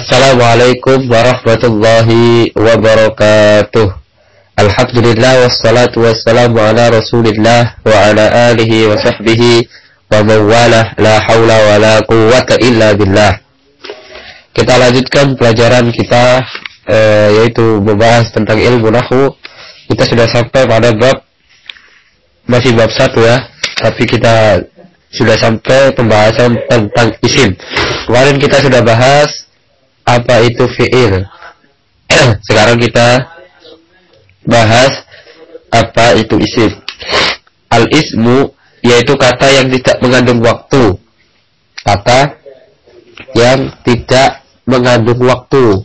Assalamualaikum warahmatullahi wabarakatuh. Alhamdulillah wassalatu wassalamu ala Rasulillah wa ala alihi wa sahbihi wa mawalah, la haula wa la quwwata illa billah. Kita lanjutkan pelajaran kita yaitu membahas tentang ilmu nahwu. Kita sudah sampai pada masih bab 1 ya, tapi kita sudah sampai pembahasan tentang isim. Kemarin kita sudah bahas apa itu fi'il. Sekarang kita bahas apa itu isim. Al-ismu yaitu kata yang tidak mengandung waktu. Kata yang tidak mengandung waktu.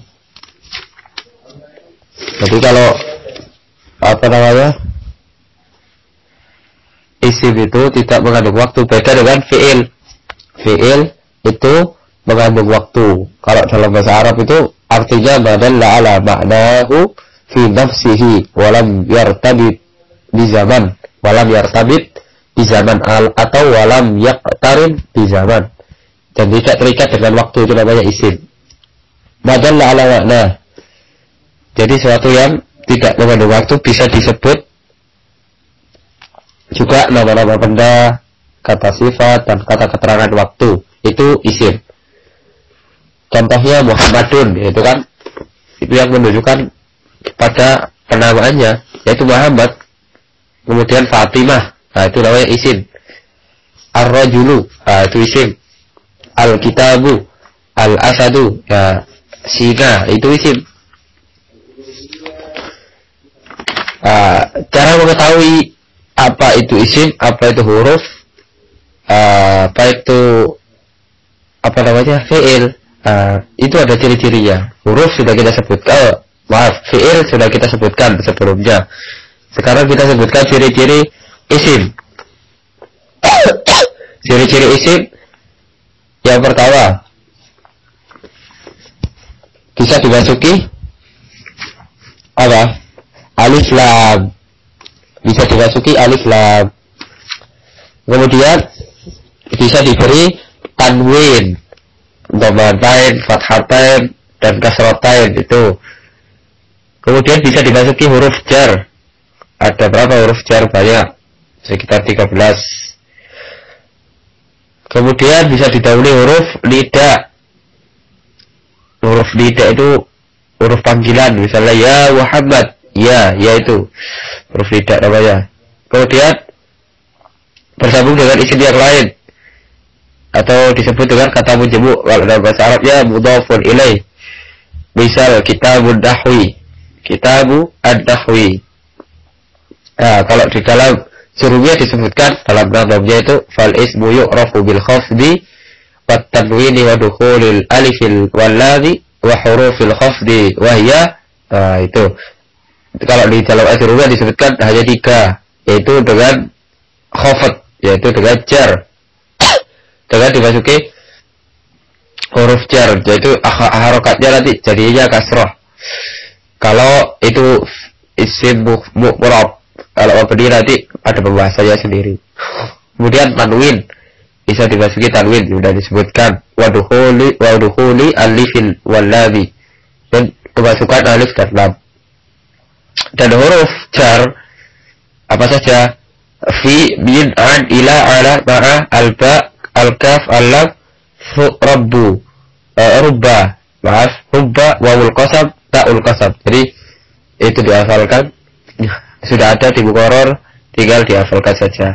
Jadi kalau isim itu tidak mengandung waktu, beda dengan fi'il. Fi'il itu mengandung waktu. Kalau dalam bahasa Arab itu artinya madalla ala ma'nahu fi nafsihi walam yartabit di zaman, walam yartabit di zaman atau walam yaqtarin di zaman, dan tidak terikat dengan waktu, itu namanya isim. Madalla ala makna, jadi sesuatu yang tidak mengandung waktu bisa disebut juga nama-nama benda, kata sifat, dan kata keterangan waktu. Itu isim. Contohnya Muhammadun, itu kan itu yang menunjukkan pada penamaannya, yaitu Muhammad. Kemudian Fatimah, nah itu namanya isim. Ar-rajulu, nah itu isim. Al-kitabu, al-asadu, ya singa, itu isim. Cara mengetahui apa itu isim, apa itu huruf, apa itu fi'il, itu ada ciri-cirinya. Huruf sudah kita sebutkan, fi'il sudah kita sebutkan sebelumnya. Sekarang kita sebutkan ciri-ciri isim. Ciri-ciri isim yang pertama, bisa dimasuki apa? Alif lam. Bisa dimasuki alif lam. Kemudian bisa diberi tanwin, dhammatain, fathatain, dan kasratain itu. Kemudian bisa dimasuki huruf jar. Ada berapa huruf jar? Banyak, sekitar 13. Kemudian bisa didahului huruf nida. Huruf nida itu huruf panggilan, misalnya ya Muhammad, ya itu huruf nida namanya. Kemudian bersambung dengan isim yang lain, atau disebut dengan kata menjemuk kalau dalam bahasa Arabnya mudhafun ilaih. Misal kitabun nahwi, kitabu ad-nahwi. Nah, kalau di dalam surumnya disebutkan dalam namanya itu fal ismu yu'rafu bil khafdi wat tanwini wa dukhulil alifil wal ladhi wa hurufil khafdi wa hiya. Nah, itu kalau di dalam surumnya disebutkan hanya 3, yaitu dengan khafd, yaitu dengan jar, dengan dimasuki huruf jar, yaitu harokatnya nanti jadinya kasrah. Kalau itu isim mu'rab, kalau mabni nanti ada pembahasannya sendiri. Kemudian tanwin, bisa dimasuki tanwin, sudah disebutkan wadukhuli alifil walladhi, dan kemasukan alif dan lam. Dan huruf jar apa saja? Fi, min, an, ila, ala, ma'a, alba, al-kaf, al-lam, rabbu, rubba, wawul qasam, ta'ul qasam. Jadi itu dihafalkan, sudah ada di muqarrar, tinggal dihafalkan saja.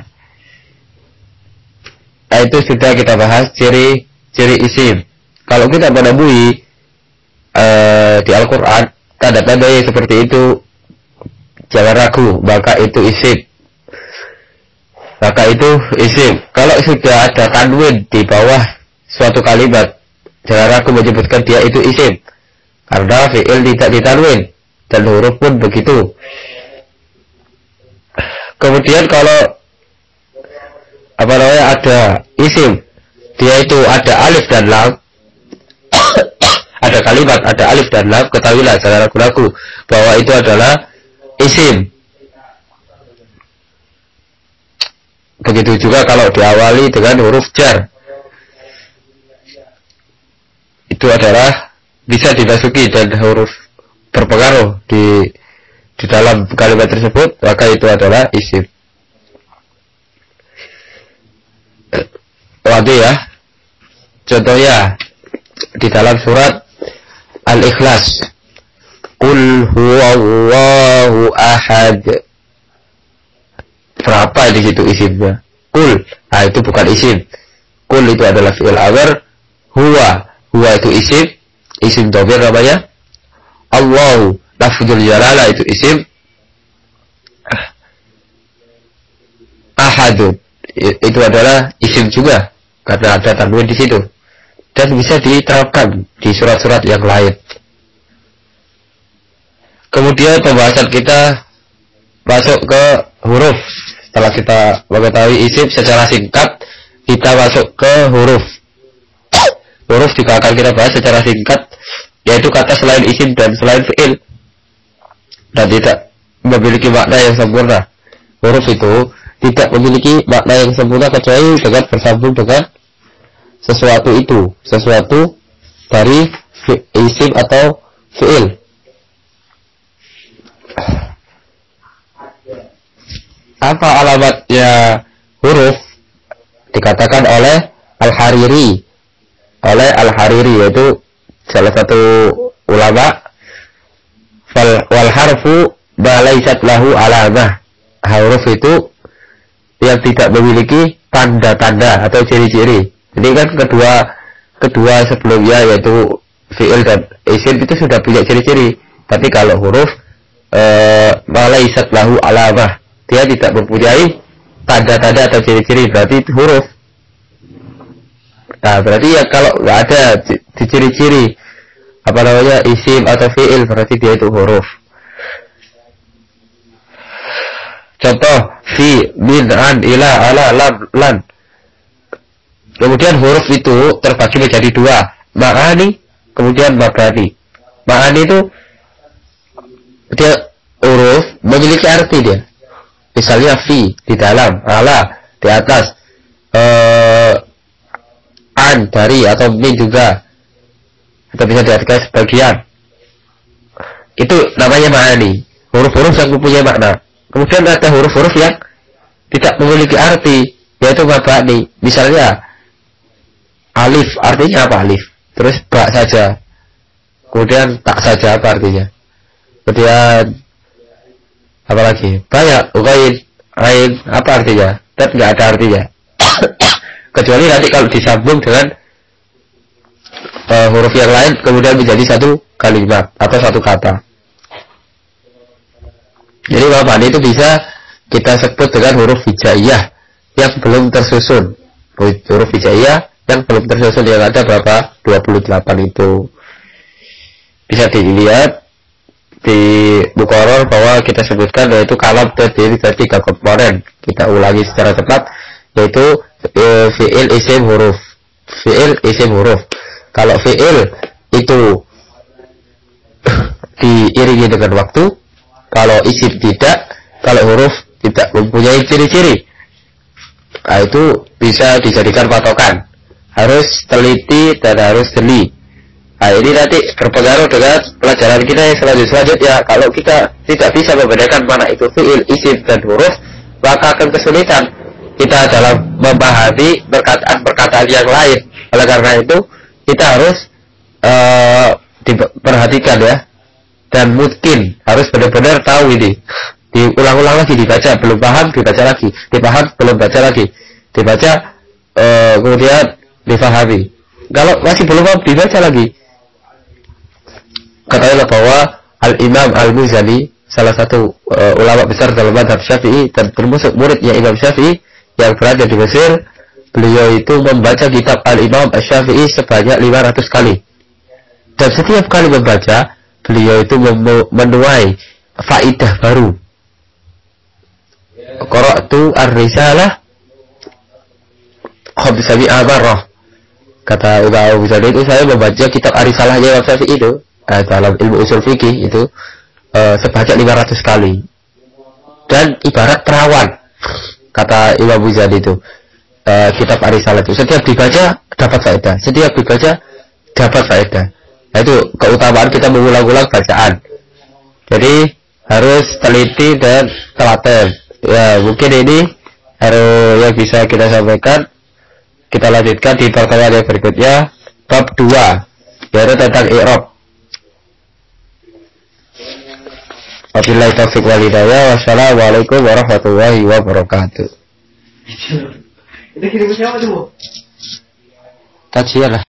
Nah, itu sudah kita bahas ciri isim. Kalau kita menemui di Al-Quran tanda-tanda yang seperti itu, jangan ragu, maka itu isim. Kalau sudah ada tanwin di bawah suatu kalimat, jangan ragu menyebutkan dia itu isim, karena fi'il tidak ditanwin, dan huruf pun begitu. Kemudian kalau ada isim, dia itu ada alif dan lam, ada kalimat ada alif dan lam, ketahuilah jangan ragu-ragu bahwa itu adalah isim. Begitu juga kalau diawali dengan huruf jar, itu adalah bisa dimasuki dan huruf berpengaruh di dalam kalimat tersebut, maka itu adalah isim. Waduh ya. Contohnya di dalam surat Al-Ikhlas, Qul huwallahu ahad. Berapa di situ isimnya? Qul, itu bukan isim. Qul itu adalah fi'il amr. Huwa itu isim dhamir namanya. Allahu lafzul jalalah itu isim. Ahadun itu adalah isim juga karena ada tanwin di situ. Dan bisa diterapkan di surat-surat yang lain. Kemudian pembahasan kita masuk ke huruf. Setelah kita mengetahui isim secara singkat, kita masuk ke huruf. Huruf juga akan kita bahas secara singkat, yaitu kata selain isim dan selain fi'il, dan tidak memiliki makna yang sempurna. Huruf itu tidak memiliki makna yang sempurna kecuali dengan bersambung dengan sesuatu dari isim atau fi'il. Apa alamatnya huruf? Dikatakan oleh Al-Hariri, yaitu salah satu ulama, wal harfu ma laysat lahu alamah. Huruf itu yang tidak memiliki tanda-tanda atau ciri-ciri. Jadi kan kedua sebelumnya, yaitu fi'il dan isim, itu sudah punya ciri-ciri. Tapi kalau huruf ma laysat lahu alamah, dia tidak mempunyai tanda-tanda atau ciri-ciri, berarti itu huruf. Nah, berarti ya kalau nggak ada di ciri-ciri isim atau fi'il, berarti dia itu huruf. Contoh fi, min, an, ila, ala, lam, lan. Kemudian huruf itu terbagi menjadi dua, ma'ani, kemudian mabani. Ma'ani itu dia huruf memiliki arti dia. Misalnya fi di dalam, ala di atas, an dari, atau min juga, atau bisa diartikan sebagian. Itu namanya ma'ani, huruf-huruf yang mempunyai makna. Kemudian ada huruf-huruf yang tidak memiliki arti, yaitu mabani. Misalnya alif, artinya apa alif? Terus ba saja. Kemudian tak saja, apa artinya? Kemudian apa lagi? Banyak, ghain, ain, apa artinya? Dan nggak ada artinya. Kecuali nanti kalau disambung dengan huruf yang lain, kemudian menjadi satu kalimat atau satu kata. Jadi mabani itu bisa kita sebut dengan huruf hijaiyah yang belum tersusun. Huruf hijaiyah yang belum tersusun, yang ada berapa? 28 itu. Bisa dilihat di Bukhari bahwa kita sebutkan, yaitu kalam terdiri dari 3 komponen. Kita ulangi secara cepat, yaitu fi'il, isim, huruf. Fi'il, isim, huruf. Kalau fi'il itu diiringi dengan waktu, kalau isim tidak, kalau huruf tidak mempunyai ciri-ciri. Nah, itu bisa dijadikan patokan. Harus teliti dan harus jeli. Nah, ini nanti berpengaruh dengan pelajaran kita yang selanjutnya. Kalau kita tidak bisa membedakan mana itu fi'il, isim, dan huruf, maka akan kesulitan kita dalam memahami perkataan-perkataan yang lain. Oleh karena itu, kita harus diperhatikan ya. Dan mungkin harus benar-benar tahu ini. Diulang-ulang lagi, dibaca, belum paham, dibaca lagi. Dipaham, belum baca lagi. Dibaca, kemudian difahami. Kalau masih belum paham, dibaca lagi. Katakanlah bahwa Al-Imam Al-Muzani, salah satu ulama besar dalam mazhab Syafi'i, dan termasuk muridnya Imam Syafi'i yang berada di Mesir, beliau itu membaca kitab Al-Imam Asy-Syafi'i sebanyak 500 kali. Dan setiap kali membaca, beliau itu menuai faidah baru. Qara'tu ar-risalah khamsami amarah. Kata Imam Ghazali itu, saya membaca kitab Ar-Risalahnya Imam Syafi'i itu dalam ilmu usul fikih itu sebanyak 500 kali. Dan ibarat perawan, kata Imam Ghazali itu, kitab Ar-Risalah itu setiap dibaca dapat faedah, setiap dibaca dapat faedah. Nah, itu keutamaan kita mengulang-ulang bacaan. Jadi harus teliti dan telaten. Ya, mungkin ini harus yang bisa kita sampaikan. Kita lanjutkan di pertemuan yang berikutnya, bab 2, yaitu tentang i'rab. Wabillahi taufiq wal hidayah. Wassalamualaikum warahmatullahi wabarakatuh. Itu kirim siapa tuh? Kajian lah.